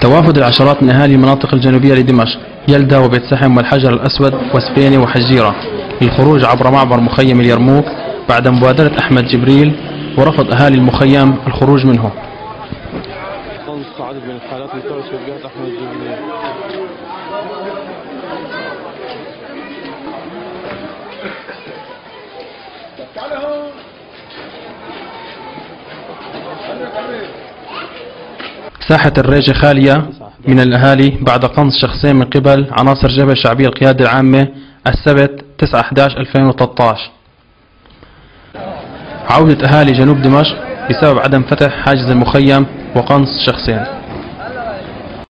توافد العشرات من أهالي المناطق الجنوبية لدمشق يلدة وبيت سحم والحجر الأسود وسبينة وحجيرة للخروج عبر معبر مخيم اليرموك بعد مبادرة أحمد جبريل ورفض أهالي المخيم الخروج منه. عدد من الحالات بسبب توجيهات أحمد جبريل. ساحة الريجة خالية من الأهالي بعد قنص شخصين من قبل عناصر جبهة شعبية القيادة العامة السبت 9/11/2013. عودة أهالي جنوب دمشق بسبب عدم فتح حاجز المخيم وقنص شخصين.